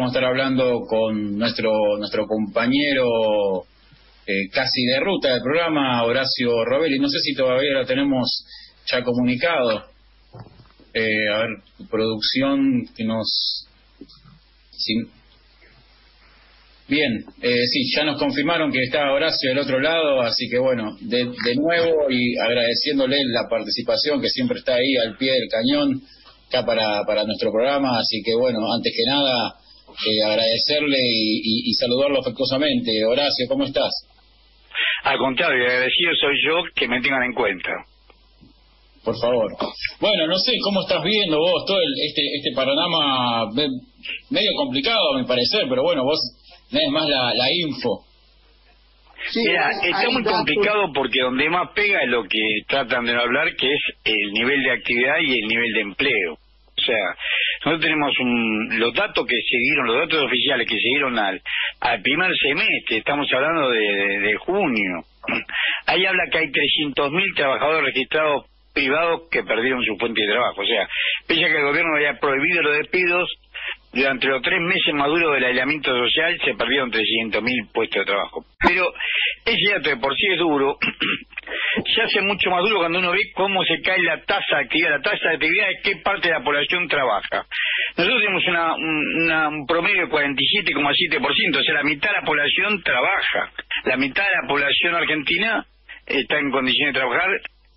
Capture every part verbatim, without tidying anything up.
vamos a estar hablando con nuestro nuestro compañero eh, casi de ruta del programa, Horacio Robelli. No sé si todavía lo tenemos ya comunicado. Eh, a ver, producción que nos... Sí. Bien, eh, sí, ya nos confirmaron que está Horacio del otro lado, así que bueno, de, de nuevo y agradeciéndole la participación que siempre está ahí al pie del cañón acá para, para nuestro programa, así que bueno, antes que nada eh, agradecerle y, y, y saludarlo afectuosamente. Horacio, ¿cómo estás? Al contrario, agradecido soy yo que me tengan en cuenta. Por favor. Bueno, no sé cómo estás viendo vos todo el, este este panorama medio complicado a mi parecer, pero bueno, vos tenés más la, la info. Sí, mira, está muy complicado porque donde más pega es lo que tratan de no hablar, que es el nivel de actividad y el nivel de empleo. O sea, nosotros tenemos un, los datos que siguieron, los datos oficiales que siguieron al, al primer semestre, estamos hablando de, de, de junio. Ahí habla que hay trescientos mil trabajadores registrados privados que perdieron su fuente de trabajo. O sea, pese a que el gobierno había prohibido los despidos, durante los tres meses más duros del aislamiento social se perdieron trescientos mil puestos de trabajo. Pero ese dato de por sí es duro, se hace mucho más duro cuando uno ve cómo se cae la tasa de actividad. La tasa de actividad es qué parte de la población trabaja. Nosotros tenemos una, una, un promedio de cuarenta y siete coma siete por ciento, o sea, la mitad de la población trabaja. La mitad de la población argentina está en condiciones de trabajar.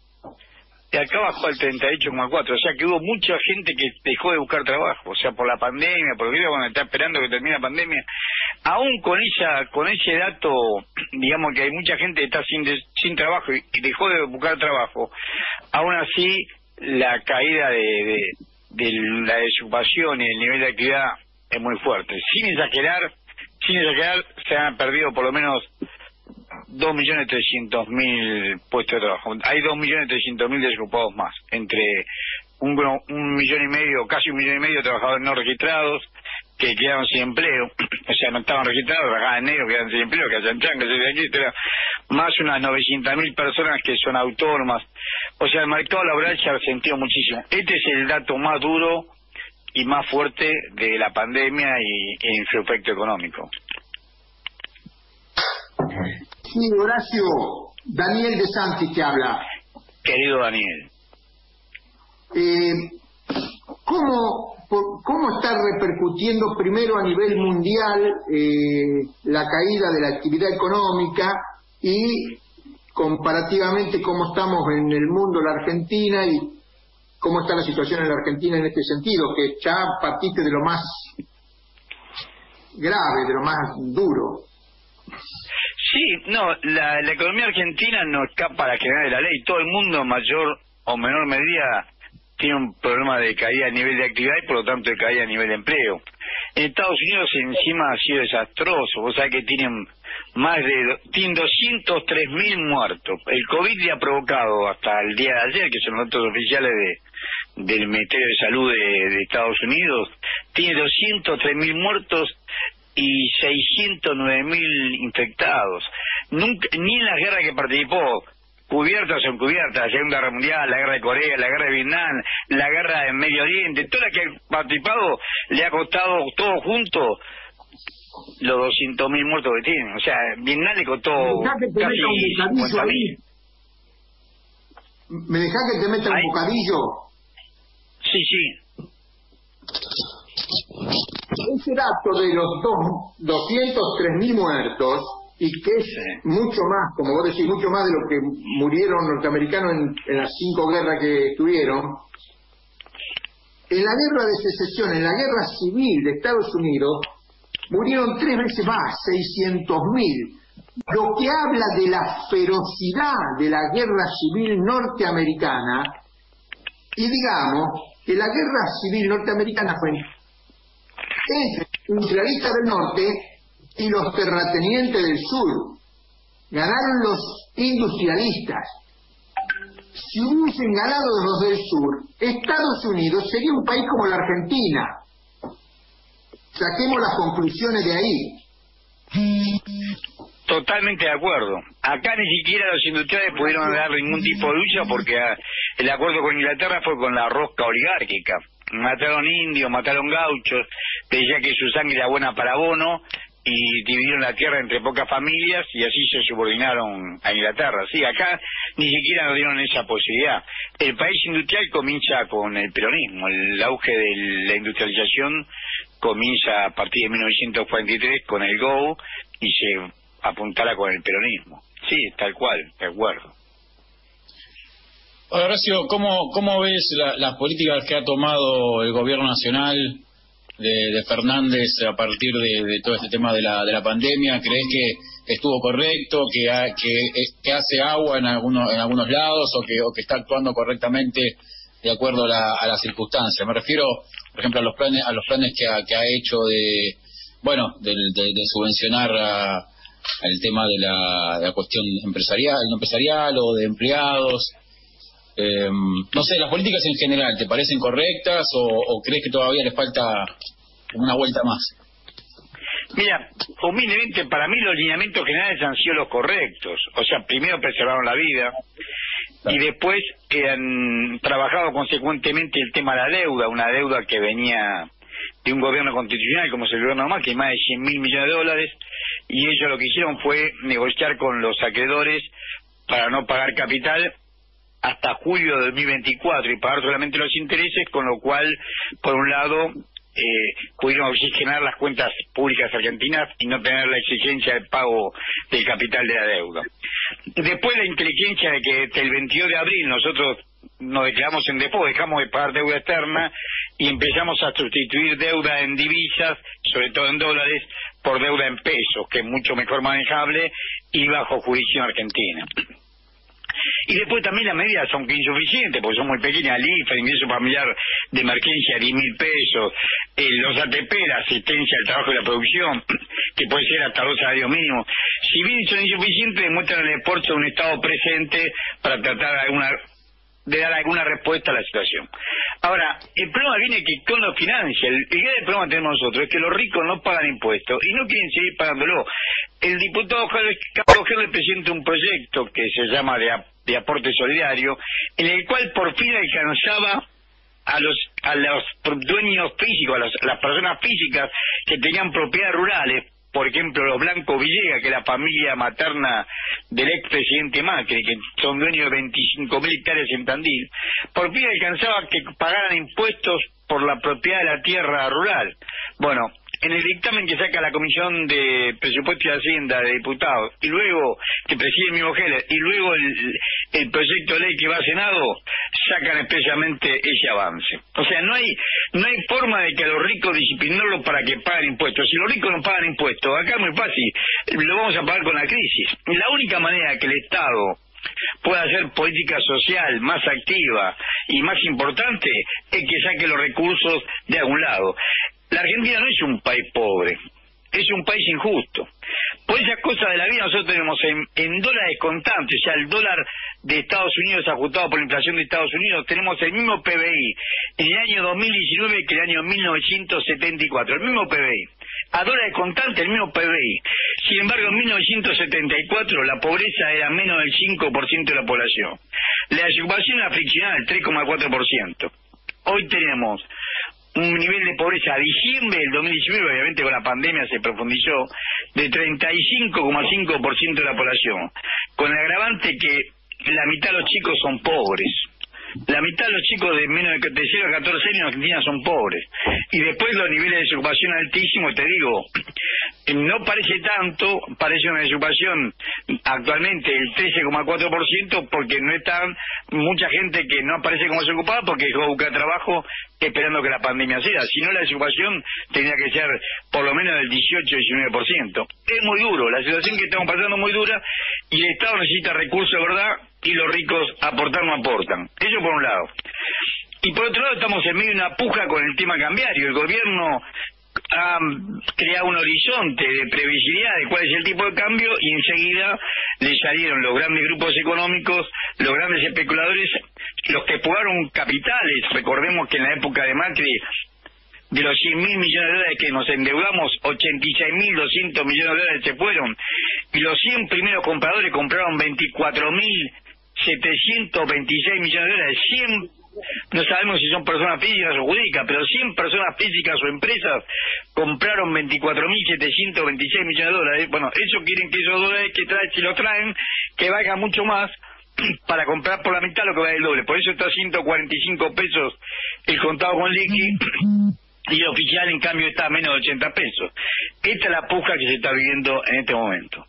Y acá bajó al treinta y ocho coma cuatro, o sea que hubo mucha gente que dejó de buscar trabajo, o sea, por la pandemia, por el cuando está esperando que termine la pandemia. Aún con esa con ese dato, digamos que hay mucha gente que está sin de, sin trabajo y, y dejó de buscar trabajo, aún así la caída de, de, de la desocupación y el nivel de actividad es muy fuerte. Sin exagerar, sin exagerar, se han perdido por lo menos dos millones trescientos mil puestos de trabajo. Hay dos millones trescientos mil desocupados más, entre un, un millón y medio, casi un millón y medio de trabajadores no registrados que quedaron sin empleo, o sea, no estaban registrados, trabajaban en negro, quedaron sin empleo, que hacen changas, etcétera, más unas novecientas mil personas que son autónomas. O sea, el mercado laboral se ha resentido muchísimo. Este es el dato más duro y más fuerte de la pandemia y, y en su efecto económico. Sí, Horacio, Daniel de Santi te habla. Querido Daniel. Eh, ¿cómo, por, ¿Cómo está repercutiendo primero a nivel mundial eh, la caída de la actividad económica y comparativamente cómo estamos en el mundo, la Argentina, y cómo está la situación en la Argentina en este sentido, que ya partiste de lo más grave, de lo más duro? Sí, no, la, la economía argentina no escapa a la general de la ley. Todo el mundo, en mayor o menor medida, tiene un problema de caída a nivel de actividad y por lo tanto de caída a nivel de empleo. En Estados Unidos encima ha sido desastroso. Vos sabés que tienen más de tienen doscientos tres mil muertos. El COVID le ha provocado hasta el día de ayer, que son los datos oficiales de del Ministerio de Salud de, de Estados Unidos, tiene doscientos tres mil muertos y seiscientos nueve mil infectados. Nunca, ni en las guerras que participó, cubiertas o encubiertas, la Segunda Guerra Mundial, la Guerra de Corea, la Guerra de Vietnam, la Guerra en Medio Oriente, toda la que ha participado le ha costado todo junto los doscientos mil muertos que tienen. O sea, Vietnam le costó casi cincuenta mil. ¿Me dejá que te meta un bocadillo? Sí, sí. Ese dato de los dos, doscientos tres mil muertos, y que es mucho más, como vos decís, mucho más de lo que murieron norteamericanos en, en las cinco guerras que estuvieron, en la guerra de secesión, en la guerra civil de Estados Unidos, murieron tres veces más, seiscientos mil, lo que habla de la ferocidad de la guerra civil norteamericana, y digamos que la guerra civil norteamericana fue entre los imperialistas del norte y los terratenientes del sur. Ganaron los industrialistas. Si hubiesen ganado los del sur, Estados Unidos sería un país como la Argentina. Saquemos las conclusiones de ahí. Totalmente de acuerdo. Acá ni siquiera los industriales pudieron dar ningún tipo de lucha porque el acuerdo con Inglaterra fue con la rosca oligárquica. Mataron indios, mataron gauchos, decía que su sangre era buena para abono, y dividieron la tierra entre pocas familias y así se subordinaron a Inglaterra. Sí, acá ni siquiera nos dieron esa posibilidad. El país industrial comienza con el peronismo, el auge de la industrialización comienza a partir de mil novecientos cuarenta y tres con el Go y se apuntala con el peronismo. Sí, tal cual, de acuerdo. Ahora, Horacio, ¿cómo, cómo ves la, las políticas que ha tomado el gobierno nacional de, de Fernández a partir de, de todo este tema de la, de la pandemia? ¿Crees que estuvo correcto, que, ha, que, que hace agua en algunos, en algunos lados o que, o que está actuando correctamente de acuerdo a, la, a las circunstancias? Me refiero, por ejemplo, a los planes, a los planes que ha, que ha hecho de, bueno, de, de, de subvencionar a, al tema de la, de la cuestión empresarial, no empresarial o de empleados. Eh, no sé, las políticas en general, ¿te parecen correctas o, o crees que todavía les falta una vuelta más? Mira, humildemente para mí los lineamientos generales han sido los correctos. O sea, primero preservaron la vida y después eh, han trabajado consecuentemente el tema de la deuda, una deuda que venía de un gobierno constitucional como es el gobierno normal, que es más de cien mil millones de dólares, y ellos lo que hicieron fue negociar con los acreedores para no pagar capital hasta julio de dos mil veinticuatro y pagar solamente los intereses, con lo cual, por un lado, eh, pudieron oxigenar las cuentas públicas argentinas y no tener la exigencia del pago del capital de la deuda. Después la inteligencia de que desde el veintidós de abril nosotros nos declaramos en default, dejamos de pagar deuda externa y empezamos a sustituir deuda en divisas, sobre todo en dólares, por deuda en pesos, que es mucho mejor manejable y bajo jurisdicción argentina. Y después también las medidas son insuficientes porque son muy pequeñas. El I F E, el ingreso familiar de emergencia, diez mil pesos, eh, los A T P, la asistencia al trabajo y la producción, que puede ser hasta dos salarios mínimos. Si bien son insuficientes, demuestran el esfuerzo de un Estado presente para tratar de, alguna, de dar alguna respuesta a la situación. Ahora, el problema viene que con los financia. El, el gran problema que tenemos nosotros es que los ricos no pagan impuestos y no quieren seguir pagándolo. El diputado Carlos Heller presenta un proyecto que se llama de, de aporte solidario, en el cual por fin alcanzaba a los a los dueños físicos, a, los, a las personas físicas que tenían propiedades rurales, por ejemplo los Blanco Villegas, que es la familia materna del expresidente Macri, que son dueños de veinticinco mil hectáreas en Tandil, por fin alcanzaba que pagaran impuestos por la propiedad de la tierra rural. Bueno, en el dictamen que saca la Comisión de Presupuesto y Hacienda de Diputados, y luego que preside el mismo Heller, y luego el, el proyecto de ley que va al Senado, sacan expresamente ese avance. O sea, no hay no hay forma de que a los ricos disciplinarlos para que paguen impuestos. Si los ricos no pagan impuestos, acá es muy fácil, lo vamos a pagar con la crisis. La única manera que el Estado pueda hacer política social más activa y más importante es que saque los recursos de algún lado. La Argentina no es un país pobre, es un país injusto. Por esas cosas de la vida nosotros tenemos en, en dólares contantes, o sea, el dólar de Estados Unidos ajustado por la inflación de Estados Unidos, tenemos el mismo P B I en el año dos mil diecinueve que en el año mil novecientos setenta y cuatro, el mismo P B I. A dólares contantes el mismo P B I. Sin embargo, en mil novecientos setenta y cuatro la pobreza era menos del cinco por ciento de la población. La desocupación era friccional, tres coma cuatro por ciento. Hoy tenemos un nivel de pobreza a diciembre del dos mil diecinueve, obviamente con la pandemia se profundizó, de treinta y cinco coma cinco por ciento de la población, con el agravante que la mitad de los chicos son pobres. La mitad de los chicos de menos de cero a catorce años en Argentina son pobres. Y después los niveles de desocupación altísimos, te digo, no parece tanto, parece una desocupación actualmente el trece coma cuatro por ciento porque no están mucha gente que no aparece como desocupada porque dejó de buscar trabajo esperando que la pandemia sea. Si no, la desocupación tendría que ser por lo menos del dieciocho a diecinueve por ciento. Es muy duro, la situación que estamos pasando es muy dura y el Estado necesita recursos, ¿verdad? Y los ricos aportar no aportan. Eso por un lado. Y por otro lado estamos en medio de una puja con el tema cambiario. El gobierno ha creado un horizonte de previsibilidad de cuál es el tipo de cambio y enseguida le salieron los grandes grupos económicos, los grandes especuladores, los que jugaron capitales. Recordemos que en la época de Macri, de los cien mil millones de dólares que nos endeudamos, ochenta y seis mil doscientos millones de dólares se fueron, y los cien primeros compradores compraron veinticuatro mil setecientos veintiséis millones de dólares. cien no sabemos si son personas físicas o jurídicas, pero cien personas físicas o empresas compraron veinticuatro mil setecientos veintiséis millones de dólares. Bueno, eso quieren que esos dólares que traen, si los traen, que valgan mucho más para comprar por la mitad lo que vale el doble. Por eso está a ciento cuarenta y cinco pesos el contado con liqui y el oficial en cambio está a menos de ochenta pesos. Esta es la puja que se está viviendo en este momento.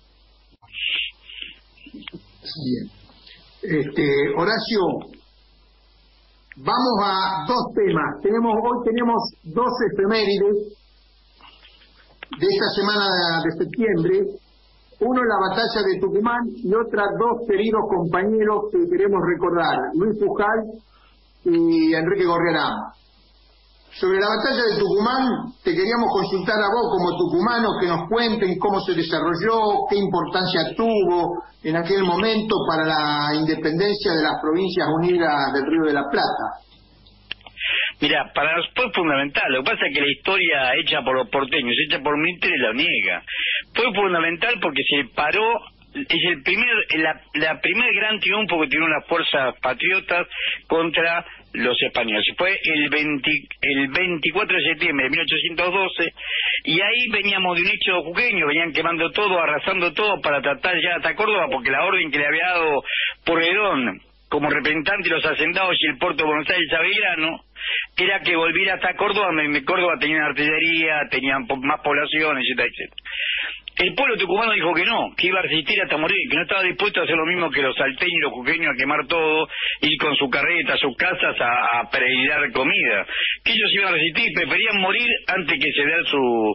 Bien. Este, Horacio, vamos a dos temas. Tenemos hoy tenemos dos efemérides de esta semana de septiembre. Uno, la batalla de Tucumán, y otra, dos queridos compañeros que queremos recordar, Luis Pujal y Enrique Gorriarán. Sobre la batalla de Tucumán, te queríamos consultar a vos como tucumano, que nos cuenten cómo se desarrolló, qué importancia tuvo en aquel momento para la independencia de las Provincias Unidas del Río de la Plata. Mira, para nosotros fue fundamental. Lo que pasa es que la historia hecha por los porteños, hecha por Mitre, la niega. Fue fundamental porque se paró, es el primer, la, la primer gran triunfo que tuvieron las fuerzas patriotas contra los españoles. Fue el, veinte, el veinticuatro de septiembre de mil ochocientos doce, y ahí veníamos de un hecho jujeño, venían quemando todo, arrasando todo para tratar ya hasta Córdoba, porque la orden que le había dado Porredón como representante de los hacendados y el puerto de Buenos Aires a Belgrano era que volviera hasta Córdoba, donde Córdoba tenía artillería, tenían más poblaciones, etcétera, etcétera. El pueblo tucumano dijo que no, que iba a resistir hasta morir, que no estaba dispuesto a hacer lo mismo que los salteños y los jujeños, a quemar todo, ir con su carreta, sus casas a, a peregrinar comida, que ellos iban a resistir, preferían morir antes que ceder su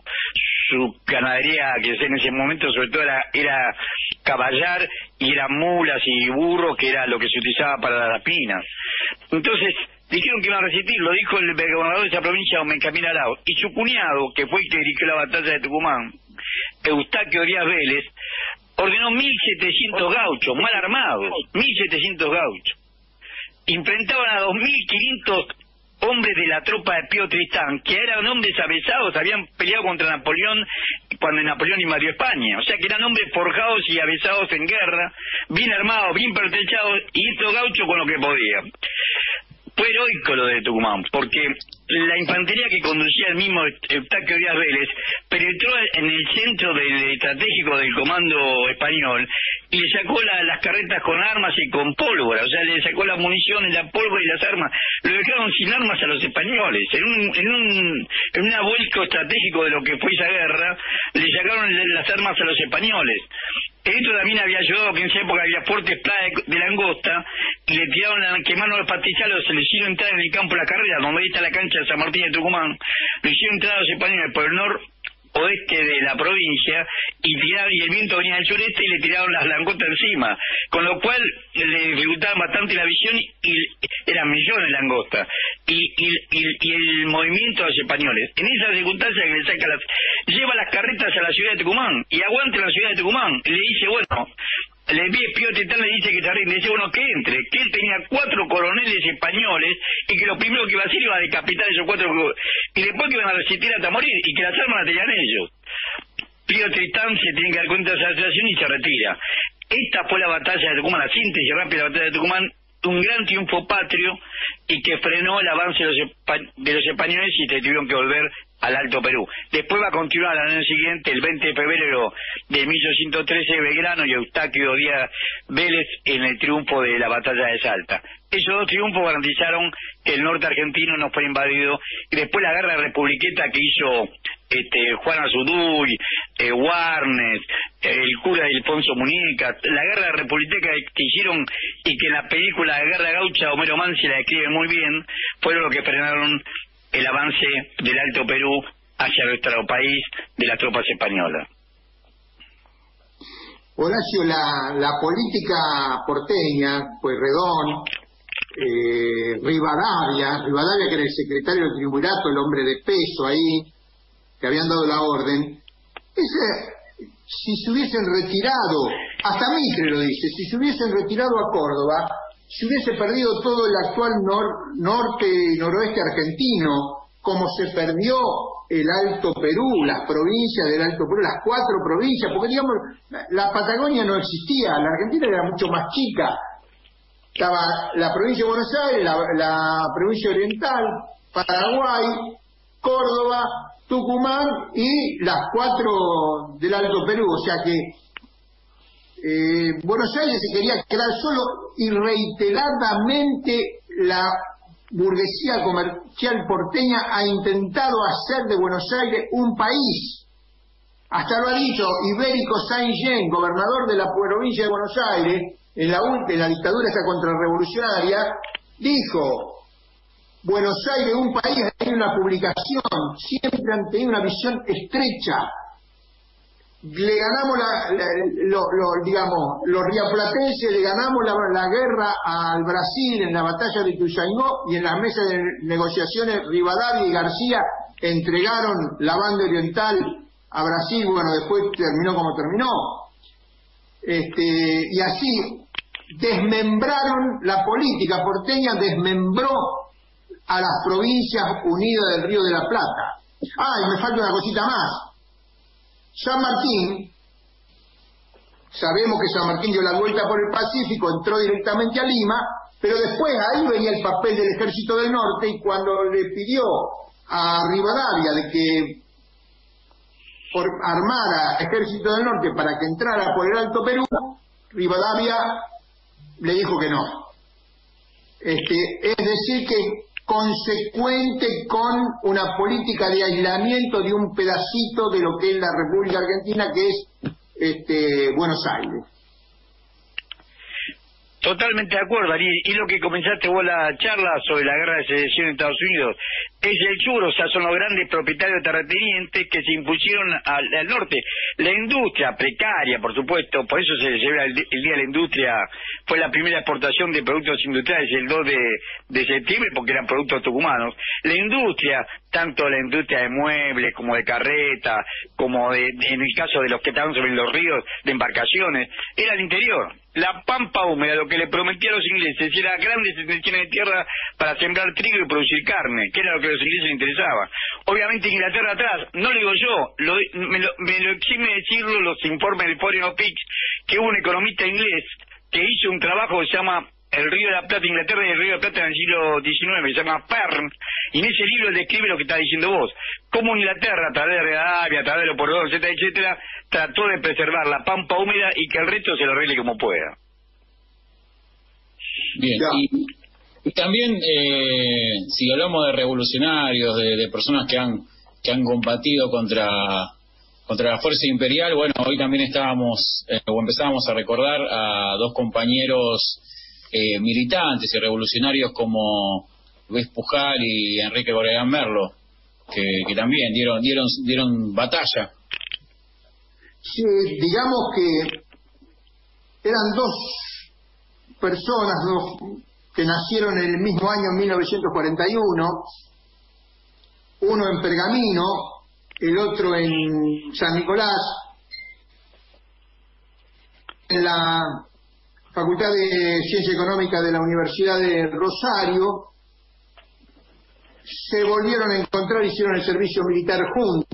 su ganadería, que en ese momento sobre todo era, era caballar, y eran mulas y burros, que era lo que se utilizaba para las pinas. Entonces dijeron que iban a resistir, lo dijo el gobernador de esa provincia, Benjamín Arauz, y su cuñado, que fue el que dirigió la batalla de Tucumán, Eustaquio Díaz Vélez, ordenó mil setecientos gauchos, mal armados, mil setecientos gauchos. Enfrentaban a dos mil quinientos hombres de la tropa de Pío Tristán, que eran hombres avesados, habían peleado contra Napoleón cuando Napoleón invadió España. O sea que eran hombres forjados y avesados en guerra, bien armados, bien pertrechados, y estos gauchos con lo que podían. Fue heroico lo de Tucumán, porque la infantería que conducía el mismo Eustaquio Díaz Vélez penetró en el centro del estratégico del comando español y le sacó la, las carretas con armas y con pólvora, o sea, le sacó las municiones, la pólvora y las armas, lo dejaron sin armas a los españoles, en un en un en un vuelco estratégico de lo que fue esa guerra, le sacaron las armas a los españoles. Esto también había ayudado que en esa época había fuertes plagas de langosta, y le tiraron, la, quemaron los pastizales, se le hicieron entrar en el campo de la carrera, donde ahí está la cancha de San Martín de Tucumán, lo hicieron entrar a los españoles por el noroeste de la provincia, y tiraron, y el viento venía del sureste y le tiraron las langostas encima, con lo cual le dificultaban bastante la visión, y eran millones de langostas, y, y, y, y el movimiento de los españoles. En esa circunstancia que le saca las, lleva las carretas a la ciudad de Tucumán, y aguanta la ciudad de Tucumán, y le dice, bueno, le envía Pío Tristán, le dice que se rinde, dice, bueno, que entre, que él tenía cuatro coroneles españoles, y que lo primero que iba a hacer iba a decapitar a esos cuatro, y después que iban a resistir hasta morir, y que las armas las tenían ellos. Pío Tristán se tiene que dar cuenta de esa situación y se retira. Esta fue la batalla de Tucumán, la síntesis rápida de la batalla de Tucumán, un gran triunfo patrio, y que frenó el avance de los, de los españoles, y se tuvieron que volver al Alto Perú. Después va a continuar al año siguiente, el veinte de febrero de mil ochocientos trece, Belgrano y Eustaquio Díaz Vélez en el triunfo de la batalla de Salta. Esos dos triunfos garantizaron que el norte argentino no fue invadido, y después la guerra republiqueta que hizo este, Juan Azurduy, eh, Warnes, eh, el cura Alfonso Muñeca, la guerra republiqueta que hicieron, y que en la película de Guerra Gaucha Homero Mansi la describe muy bien, fueron los que frenaron el avance del Alto Perú hacia nuestro país de las tropas españolas. Horacio, la, la política porteña, Pueyrredón, eh, Rivadavia, Rivadavia que era el secretario del triunvirato, el hombre de peso ahí, que habían dado la orden, ese, si se hubiesen retirado, hasta Mitre lo dice, si se hubiesen retirado a Córdoba, se hubiese perdido todo el actual nor, norte y noroeste argentino, como se perdió el Alto Perú, las provincias del Alto Perú, las cuatro provincias, porque digamos, la Patagonia no existía, la Argentina era mucho más chica. estaba la provincia de Buenos Aires, la, la provincia oriental, Paraguay, Córdoba, Tucumán y las cuatro del Alto Perú, o sea que eh, Buenos Aires se quería quedar solo y reiteradamente la burguesía comercial porteña ha intentado hacer de Buenos Aires un país. Hasta lo ha dicho Ibérico Saint-Jean, gobernador de la provincia de Buenos Aires, en la, en la dictadura esa contrarrevolucionaria, dijo: Buenos Aires, un país, hay una publicación, siempre han tenido una visión estrecha. Le ganamos, la, la, lo, lo, digamos, los riaplatenses le ganamos la, la guerra al Brasil en la batalla de Ituzaingó, y en las mesas de negociaciones Rivadavia y García entregaron la banda oriental a Brasil. Bueno, después terminó como terminó. Este, y así desmembraron la política porteña, desmembró a las provincias unidas del Río de la Plata. Ah, y me falta una cosita más. San Martín, sabemos que San Martín dio la vuelta por el Pacífico, entró directamente a Lima, pero después ahí venía el papel del Ejército del Norte, y cuando le pidió a Rivadavia de que por armara Ejército del Norte para que entrara por el Alto Perú, Rivadavia le dijo que no. Este, es decir que consecuente con una política de aislamiento de un pedacito de lo que es la República Argentina, que es este, Buenos Aires. Totalmente de acuerdo, Ari. Y lo que comenzaste vos la charla sobre la guerra de secesión en Estados Unidos es el sur, o sea, son los grandes propietarios terratenientes que se impusieron al, al norte. La industria precaria, por supuesto, por eso se celebra el, el Día de la Industria, fue la primera exportación de productos industriales el dos de septiembre, porque eran productos tucumanos. La industria, tanto la industria de muebles como de carreta, como de, en el caso de los que estaban sobre los ríos, de embarcaciones, era el interior. La pampa húmeda, lo que le prometía a los ingleses, era grandes extensiones de tierra para sembrar trigo y producir carne, que era lo que a los ingleses les interesaba. Obviamente Inglaterra atrás, no lo digo yo, lo, me, lo, me lo exime decirlo los informes del Foreign Office, que hubo un economista inglés que hizo un trabajo que se llama El Río de la Plata, Inglaterra y el Río de la Plata en el siglo diecinueve, se llama Pern, y en ese libro él describe lo que está diciendo vos, cómo Inglaterra, a través de Rivadavia, a través de los portadores, etcétera, etcétera, trató de preservar la pampa húmeda y que el resto se lo arregle como pueda. Bien, y, y también eh, si hablamos de revolucionarios, de, de personas que han que han combatido contra contra la fuerza imperial, bueno, hoy también estábamos eh, o empezábamos a recordar a dos compañeros eh, militantes y revolucionarios como Luis Pujal y Enrique Borregán Merlo, que, que también dieron dieron dieron batalla. Sí, digamos que eran dos personas dos, que nacieron en el mismo año, en mil novecientos cuarenta y uno, uno en Pergamino, el otro en San Nicolás, en la Facultad de Ciencia Económica de la Universidad de Rosario. Se volvieron a encontrar, hicieron el servicio militar juntos.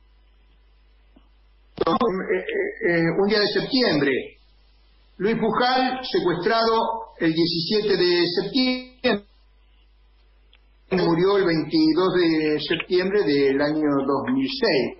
Un día de septiembre, Luis Pujal secuestrado el diecisiete de septiembre, murió el veintidós de septiembre del año dos mil seis.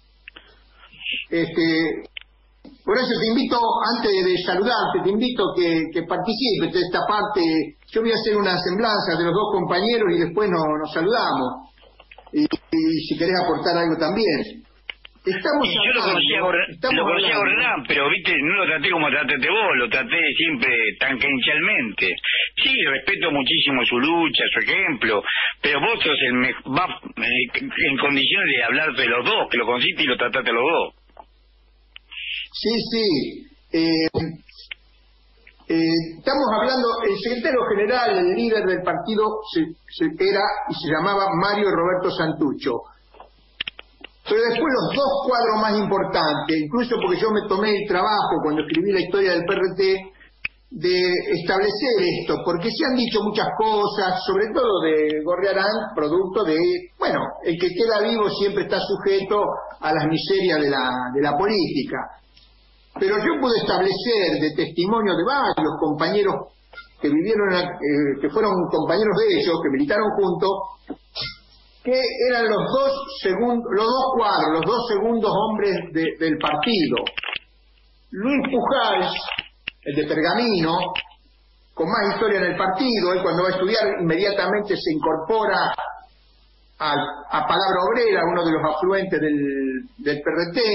Este, por eso te invito, antes de saludarte, te invito que, que participes de esta parte. Yo voy a hacer una semblanza de los dos compañeros y después nos, nos saludamos. Y, y si querés aportar algo también. Estamos y yo lo conocía a Gordán, pero viste, no lo traté como trataste vos, lo traté siempre tangencialmente. Sí, respeto muchísimo su lucha, su ejemplo, pero vos sos el me va en condiciones de hablar de los dos, que lo conociste y lo trataste a los dos. Sí, sí. Eh, eh, estamos hablando, el secretario general, el líder del partido, se, se era y se llamaba Mario Roberto Santucho. Pero después los dos cuadros más importantes, incluso porque yo me tomé el trabajo cuando escribí la historia del P R T, de establecer esto, porque se han dicho muchas cosas, sobre todo de Gorriarán, producto de, bueno, el que queda vivo siempre está sujeto a las miserias de la, de la política. Pero yo pude establecer de testimonio de varios compañeros que vivieron, eh, que fueron compañeros de ellos, que militaron juntos, que eran los dos segundos, los dos cuadros, los dos segundos hombres de, del partido. Luis Pujals, el de Pergamino, con más historia en el partido, él cuando va a estudiar inmediatamente se incorpora a, a Palabra Obrera, uno de los afluentes del, del P R T,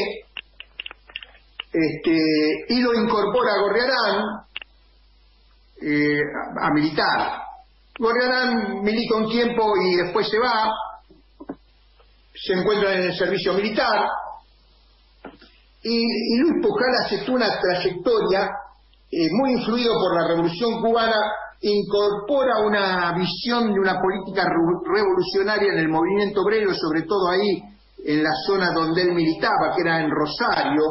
este, y lo incorpora a Gorriarán eh, a, a militar. Gorriarán milita un tiempo y después se va, se encuentra en el servicio militar, y, y Luis Pujals aceptó una trayectoria eh, muy influido por la Revolución Cubana, incorpora una visión de una política revolucionaria en el movimiento obrero, sobre todo ahí en la zona donde él militaba, que era en Rosario.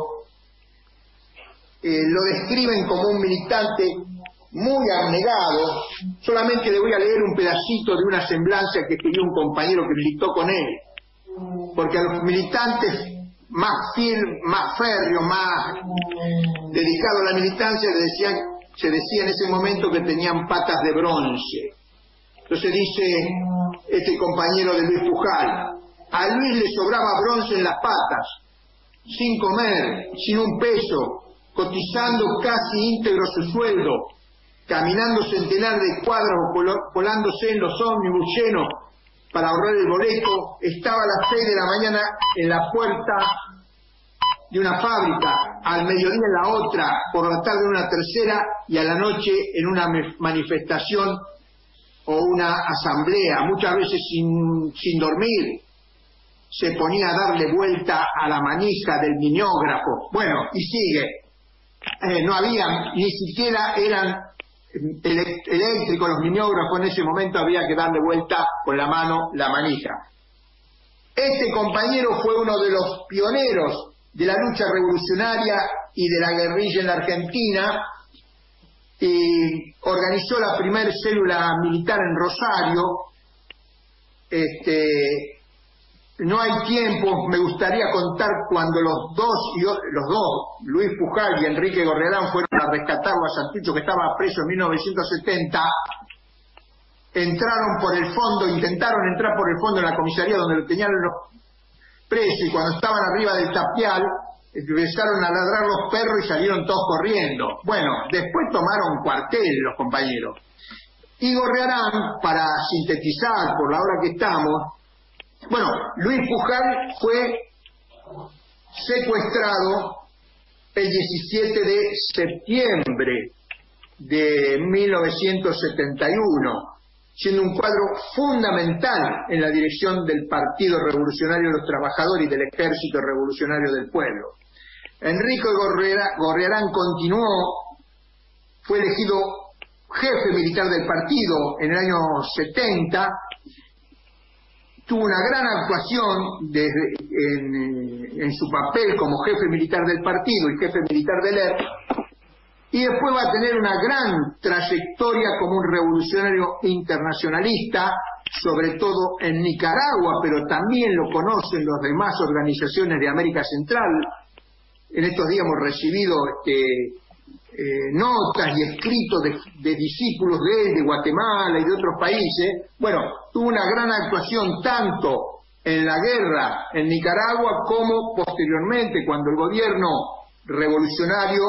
Eh, lo describen como un militante muy abnegado. Solamente le voy a leer un pedacito de una semblanza que escribió un compañero que militó con él, porque a los militantes más fiel, más férreos, más dedicados a la militancia, le decían, se decía en ese momento que tenían patas de bronce. Entonces dice este compañero de Luis Pujals: a Luis le sobraba bronce en las patas, sin comer, sin un peso, cotizando casi íntegro su sueldo, caminando centenar de cuadros, volándose en los ómnibus llenos para ahorrar el boleto. Estaba a las seis de la mañana en la puerta de una fábrica, al mediodía en la otra, por la tarde en una tercera y a la noche en una manifestación o una asamblea, muchas veces sin, sin dormir. Se ponía a darle vuelta a la manija del mimeógrafo. Bueno, y sigue. Eh, no había, ni siquiera eran eléctricos los mimeógrafos en ese momento, había que darle vuelta con la mano la manija. Este compañero fue uno de los pioneros de la lucha revolucionaria y de la guerrilla en la Argentina, y organizó la primer célula militar en Rosario. Este, no hay tiempo, me gustaría contar cuando los dos, los dos, Luis Pujals y Enrique Gorriarán, fueron a rescatarlo a Santucho, que estaba preso en mil novecientos setenta. Entraron por el fondo, intentaron entrar por el fondo en la comisaría donde lo tenían los presos, y cuando estaban arriba del tapial empezaron a ladrar los perros y salieron todos corriendo. Bueno, después tomaron cuartel los compañeros. Y Gorriarán, para sintetizar por la hora que estamos, bueno, Luis Pujals fue secuestrado el diecisiete de septiembre de mil novecientos setenta y uno, siendo un cuadro fundamental en la dirección del Partido Revolucionario de los Trabajadores y del Ejército Revolucionario del Pueblo. Enrique Gorriarán continuó, fue elegido jefe militar del partido en el año setenta, tuvo una gran actuación desde, en, en su papel como jefe militar del partido y jefe militar del E R, y después va a tener una gran trayectoria como un revolucionario internacionalista, sobre todo en Nicaragua, pero también lo conocen las demás organizaciones de América Central. En estos días hemos recibido este, eh, notas y escritos de, de discípulos de él, de Guatemala y de otros países. Bueno, tuvo una gran actuación tanto en la guerra en Nicaragua como posteriormente, cuando el gobierno revolucionario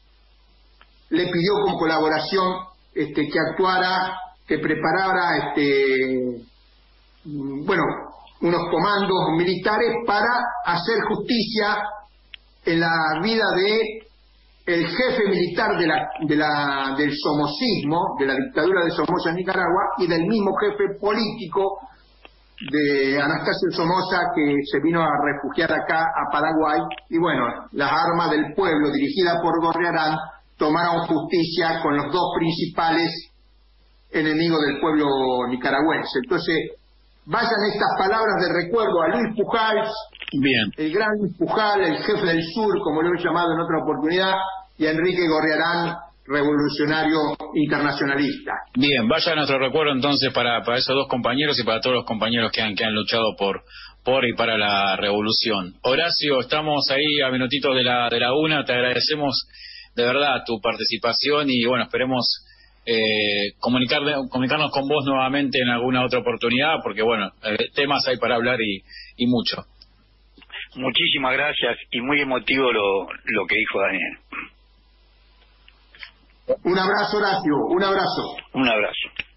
le pidió con colaboración este, que actuara, que preparara este, bueno, unos comandos militares para hacer justicia en la vida de el jefe militar de la, de la, del somocismo, de la dictadura de Somoza en Nicaragua, y del mismo jefe político de Anastasio Somoza, que se vino a refugiar acá a Paraguay. Y bueno, las armas del pueblo, dirigidas por Gorriarán, tomaron justicia con los dos principales enemigos del pueblo nicaragüense. Entonces, vayan estas palabras de recuerdo a Luis Pujals, bien, el gran Luis Pujals, el jefe del sur, como lo he llamado en otra oportunidad, y a Enrique Gorriarán, revolucionario internacionalista. Bien, vaya nuestro recuerdo entonces para, para esos dos compañeros y para todos los compañeros que han, que han luchado por por y para la revolución. Horacio, estamos ahí a minutitos de la, de la una, te agradecemos de verdad tu participación y bueno, esperemos eh, comunicar, comunicarnos con vos nuevamente en alguna otra oportunidad, porque bueno, eh, temas hay para hablar y, y mucho. Muchísimas gracias y muy emotivo lo, lo que dijo Daniel. Un abrazo, Horacio, un abrazo. Un abrazo.